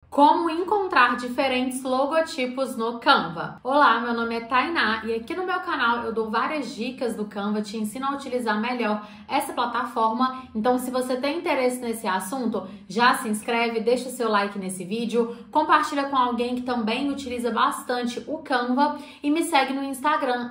Como encontrar diferentes logotipos no Canva. Olá, meu nome é Tainá e aqui no meu canal eu dou várias dicas do Canva, te ensino a utilizar melhor essa plataforma. Então, se você tem interesse nesse assunto, já se inscreve, deixa o seu like nesse vídeo, compartilha com alguém que também utiliza bastante o Canva e me segue no Instagram,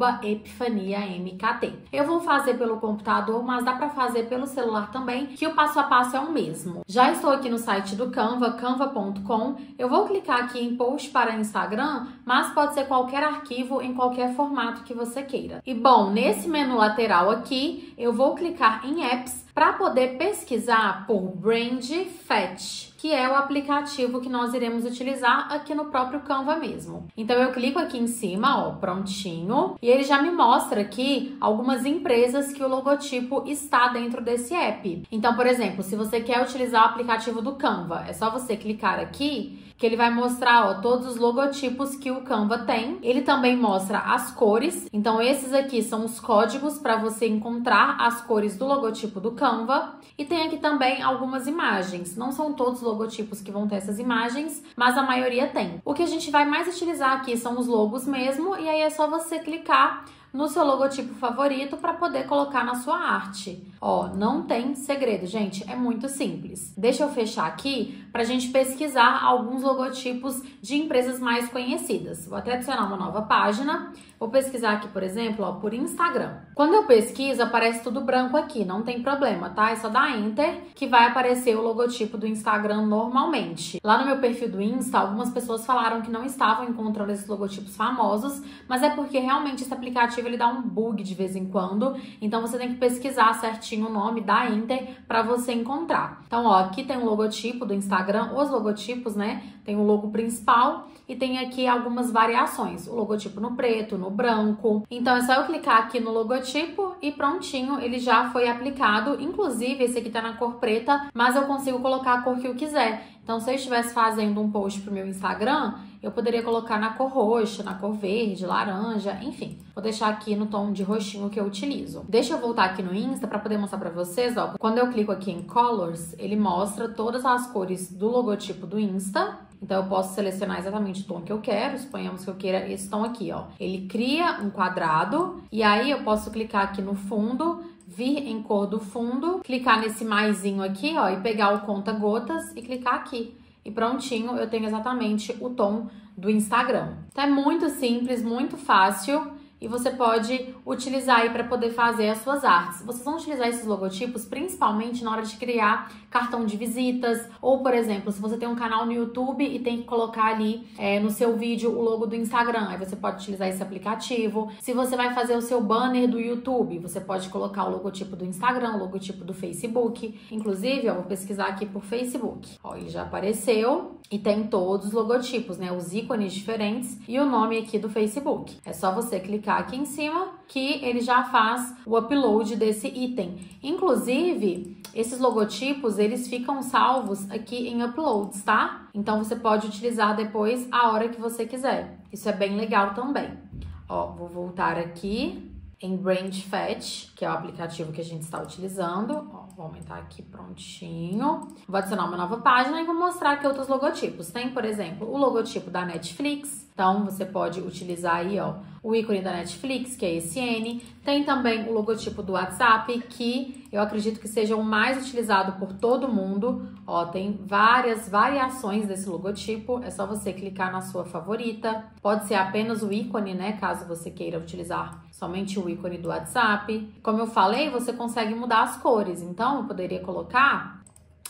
@epifaniamkt. Eu vou fazer pelo computador, mas dá para fazer pelo celular também, que o passo a passo é o mesmo. Já estou aqui no site do Canva, canva.com. Eu vou clicar aqui em post para Instagram, mas pode ser qualquer arquivo em qualquer formato que você queira. E bom, nesse menu lateral aqui, eu vou clicar em Apps para poder pesquisar por Brand Fetch, que é o aplicativo que nós iremos utilizar aqui no próprio Canva mesmo. Então eu clico aqui em cima, ó, prontinho, e ele já me mostra aqui algumas empresas que o logotipo está dentro desse app. Então, por exemplo, se você quer utilizar o aplicativo do Canva, é só você clicar aqui que ele vai mostrar, ó, todos os logotipos que o Canva tem. Ele também mostra as cores. Então, esses aqui são os códigos para você encontrar as cores do logotipo do Canva. E tem aqui também algumas imagens. Não são todos os logotipos que vão ter essas imagens, mas a maioria tem. O que a gente vai mais utilizar aqui são os logos mesmo, e aí é só você clicar no seu logotipo favorito para poder colocar na sua arte. Ó, não tem segredo, gente, é muito simples. Deixa eu fechar aqui para a gente pesquisar alguns logotipos de empresas mais conhecidas. Vou até adicionar uma nova página. Vou pesquisar aqui, por exemplo, ó, por Instagram. Quando eu pesquiso, aparece tudo branco aqui, não tem problema, tá? É só dar Enter que vai aparecer o logotipo do Instagram normalmente. Lá no meu perfil do Insta, algumas pessoas falaram que não estavam encontrando esses logotipos famosos, mas é porque realmente esse aplicativo ele dá um bug de vez em quando, então você tem que pesquisar certinho o nome, dar Enter para você encontrar. Então, ó, aqui tem o logotipo do Instagram, os logotipos, né? Tem o logo principal e tem aqui algumas variações, o logotipo no preto, no branco. Então é só eu clicar aqui no logotipo e prontinho, ele já foi aplicado. Inclusive esse aqui tá na cor preta, mas eu consigo colocar a cor que eu quiser. Então se eu estivesse fazendo um post pro meu Instagram, eu poderia colocar na cor roxa, na cor verde, laranja, enfim. Vou deixar aqui no tom de roxinho que eu utilizo. Deixa eu voltar aqui no Insta para poder mostrar para vocês, ó. Quando eu clico aqui em Colors, ele mostra todas as cores do logotipo do Insta. Então eu posso selecionar exatamente o tom que eu quero, suponhamos que eu queira esse tom aqui, ó. Ele cria um quadrado e aí eu posso clicar aqui no fundo, vir em cor do fundo, clicar nesse maisinho aqui, ó, e pegar o conta-gotas e clicar aqui. E prontinho, eu tenho exatamente o tom do Instagram. Então é muito simples, muito fácil. E você pode utilizar aí para poder fazer as suas artes. Vocês vão utilizar esses logotipos principalmente na hora de criar cartão de visitas. Ou, por exemplo, se você tem um canal no YouTube e tem que colocar ali no seu vídeo o logo do Instagram, aí você pode utilizar esse aplicativo. Se você vai fazer o seu banner do YouTube, você pode colocar o logotipo do Instagram, o logotipo do Facebook. Inclusive, eu vou pesquisar aqui por Facebook. Ó, ele já apareceu e tem todos os logotipos, né? Os ícones diferentes e o nome aqui do Facebook. É só você clicar aqui em cima que ele já faz o upload desse item. Inclusive, esses logotipos, eles ficam salvos aqui em uploads, tá? Então você pode utilizar depois a hora que você quiser. Isso é bem legal também. Ó, vou voltar aqui em Brand Fetch, que é o aplicativo que a gente está utilizando. Ó, vou aumentar aqui, prontinho. Vou adicionar uma nova página e vou mostrar aqui outros logotipos. Tem, por exemplo, o logotipo da Netflix. Então, você pode utilizar aí, ó, o ícone da Netflix, que é esse N. Tem também o logotipo do WhatsApp, que eu acredito que seja o mais utilizado por todo mundo. Ó, tem várias variações desse logotipo. É só você clicar na sua favorita. Pode ser apenas o ícone, né, caso você queira utilizar somente o ícone do WhatsApp. Como eu falei, você consegue mudar as cores. Então, eu poderia colocar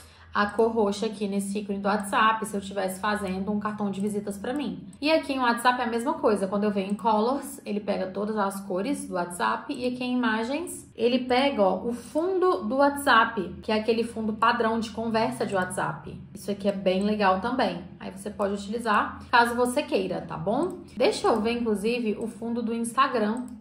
a cor roxa aqui nesse ícone do WhatsApp, se eu estivesse fazendo um cartão de visitas para mim. E aqui no WhatsApp é a mesma coisa. Quando eu venho em Colors, ele pega todas as cores do WhatsApp. E aqui em Imagens, ele pega, ó, o fundo do WhatsApp, que é aquele fundo padrão de conversa de WhatsApp. Isso aqui é bem legal também. Aí você pode utilizar caso você queira, tá bom? Deixa eu ver, inclusive, o fundo do Instagram, que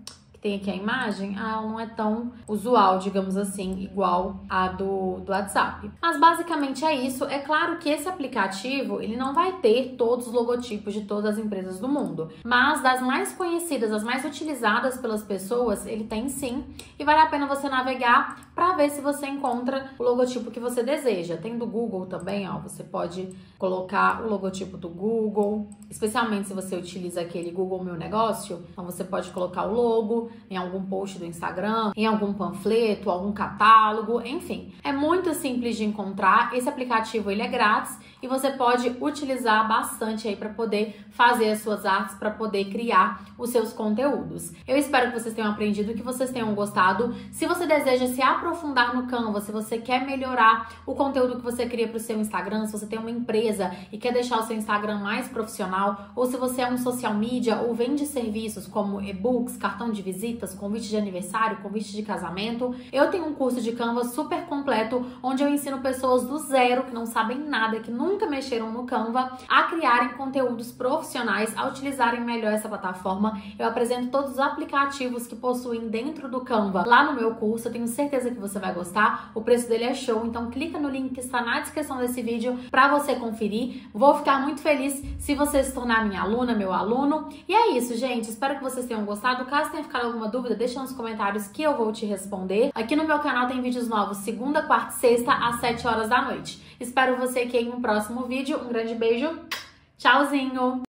tem aqui a imagem, ela não é tão usual, digamos assim, igual a do WhatsApp. Mas basicamente é isso. É claro que esse aplicativo, ele não vai ter todos os logotipos de todas as empresas do mundo, mas das mais conhecidas, as mais utilizadas pelas pessoas, ele tem sim, e vale a pena você navegar para ver se você encontra o logotipo que você deseja. Tem do Google também, ó, você pode colocar o logotipo do Google, especialmente se você utiliza aquele Google Meu Negócio, então você pode colocar o logo em algum post do Instagram, em algum panfleto, algum catálogo, enfim. É muito simples de encontrar. Esse aplicativo, ele é grátis e você pode utilizar bastante aí para poder fazer as suas artes, para poder criar os seus conteúdos. Eu espero que vocês tenham aprendido, que vocês tenham gostado. Se você deseja se aprofundar no Canva, se você quer melhorar o conteúdo que você cria para o seu Instagram, se você tem uma empresa e quer deixar o seu Instagram mais profissional, ou se você é um social media ou vende serviços como e-books, cartão de visitas, convite de aniversário, convite de casamento, eu tenho um curso de Canva super completo, onde eu ensino pessoas do zero, que não sabem nada, que nunca mexeram no Canva, a criarem conteúdos profissionais, a utilizarem melhor essa plataforma. Eu apresento todos os aplicativos que possuem dentro do Canva lá no meu curso. Eu tenho certeza que você vai gostar. O preço dele é show, então clica no link que está na descrição desse vídeo para você conferir. Vou ficar muito feliz se você se tornar minha aluna, meu aluno. E é isso, gente. Espero que vocês tenham gostado. Caso tenha ficado alguma dúvida, deixa nos comentários que eu vou te responder. Aqui no meu canal tem vídeos novos segunda, quarta e sexta às 7 horas da noite. Espero você aqui em um próximo vídeo. Um grande beijo. Tchauzinho!